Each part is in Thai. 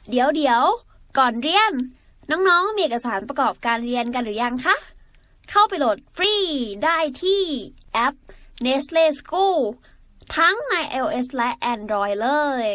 เดี๋ยวก่อนเรียนน้องๆมีเอกสารประกอบการเรียนกันหรือยังคะเข้าไปโหลดฟรีได้ที่แอป Nestle School ทั้งใน iOS และ Android เลย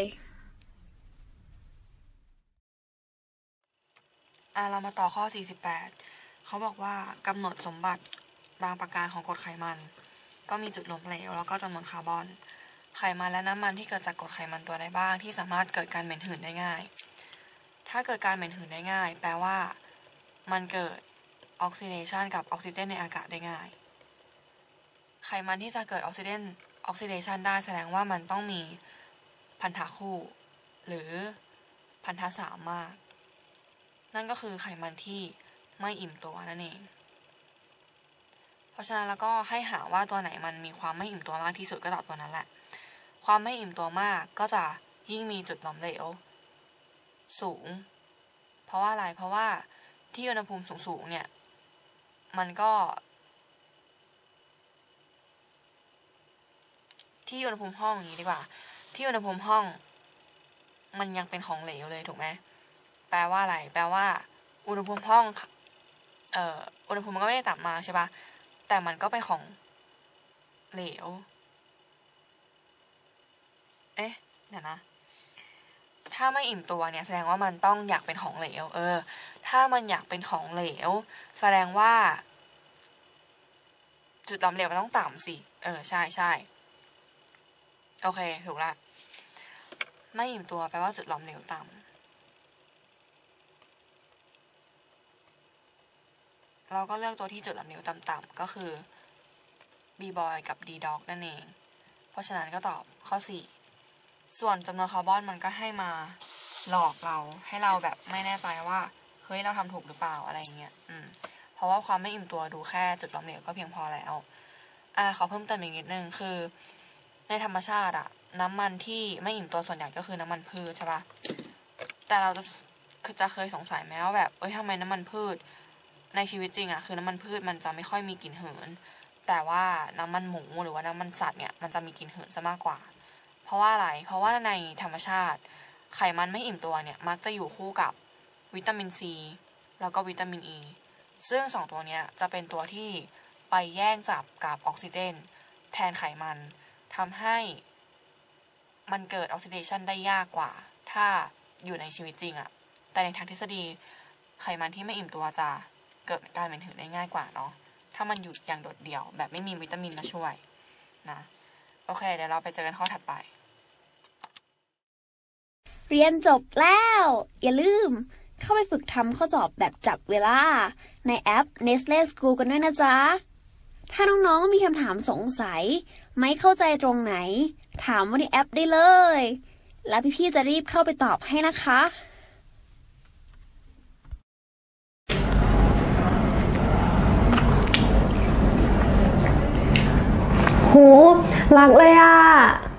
เรามาต่อข้อ48เขาบอกว่ากำหนดสมบัติบางประการของกรดไขมันก็มีจุดล้มเหลวแล้วก็จำนวนคาร์บอนไขมันและน้ำมันที่เกิดจากกรดไขมันตัวใดบ้างที่สามารถเกิดการเหม็นหืนได้ง่ายถ้าเกิดการเหม็นหืนได้ง่ายแปลว่ามันเกิดออกซิเดชันกับออกซิเจนในอากาศได้ง่ายไขมันที่จะเกิดออกซิเดชันได้แสดงว่ามันต้องมีพันธะคู่หรือพันธะสามมากนั่นก็คือไขมันที่ไม่อิ่มตัวนั่นเองเพราะฉะนั้นแล้วก็ให้หาว่าตัวไหนมันมีความไม่อิ่มตัวมากที่สุดก็ตอบตัวนั้นแหละความไม่อิ่มตัวมากก็จะยิ่งมีจุดหลอมเหลวสูงเพราะว่าอะไรเพราะว่าที่อุณหภูมิสูงเนี่ยมันก็ที่อุณหภูมิห้องนี้ดีกว่าที่อุณหภูมิห้องมันยังเป็นของเหลวเลยถูกไหมแปลว่าอะไรแปลว่าอุณหภูมิห้องอุณหภูมิมันก็ไม่ได้ต่ำมากใช่ปะแต่มันก็เป็นของเหลวเดี๋ยวนะถ้าไม่อิ่มตัวเนี่ยแสดงว่ามันต้องอยากเป็นของเหลวถ้ามันอยากเป็นของเหลวแสดงว่าจุดหลอมเหลวมันต้องต่ำสิใช่โอเคถูกละไม่อิ่มตัวแปลว่าจุดหลอมเหลวต่ำเราก็เลือกตัวที่จุดหลอมเหลวต่ำๆก็คือ B boy กับ D dog นั่นเองเพราะฉะนั้นก็ตอบข้อ4ส่วนจำนวนคาร์บอนมันก็ให้มาหลอกเราให้เราแบบไม่แน่ใจว่าเฮ้ยเราทำถูกหรือเปล่าอะไรเงี้ยเพราะว่าความไม่อิ่มตัวดูแค่จุดหลอมเหลวก็เพียงพอแล้วขอเพิ่มเติมอีกนิดนึงคือในธรรมชาติน้ำมันที่ไม่อิ่มตัวส่วนใหญ่ก็คือน้ำมันพืชใช่ปะแต่เราจะเคยสงสัยไหมว่าแบบทำไมน้ำมันพืชในชีวิตจริงคือน้ำมันพืชมันจะไม่ค่อยมีกลิ่นหืนแต่ว่าน้ำมันหมูหรือว่าน้ำมันสัตว์เนี่ยมันจะมีกลิ่นหืนซะมากกว่าเพราะว่าอะไรเพราะว่าในธรรมชาติไขมันไม่อิ่มตัวเนี่ยมักจะอยู่คู่กับวิตามินซีแล้วก็วิตามินอีซึ่ง2ตัวเนี้ยจะเป็นตัวที่ไปแย่งจับกับออกซิเจนแทนไขมันทำให้มันเกิดออกซิเดชันได้ยากกว่าถ้าอยู่ในชีวิตจริงแต่ในทางทฤษฎีไขมันที่ไม่อิ่มตัวจะเกิดการเหม็นหืนได้ง่ายกว่าเนาะถ้ามันอยู่อย่างโดดเดี่ยวแบบไม่มีวิตามินมาช่วยนะโอเคเดี๋ยวเราไปเจอกันข้อถัดไปเรียนจบแล้วอย่าลืมเข้าไปฝึกทำข้อสอบแบบจับเวลาในแอป Nestle School กันด้วยนะจ๊ะถ้าน้องๆมีคำถามสงสัยไม่เข้าใจตรงไหนถามว่าในแอปได้เลยแล้วพี่ๆจะรีบเข้าไปตอบให้นะคะโหรักเลย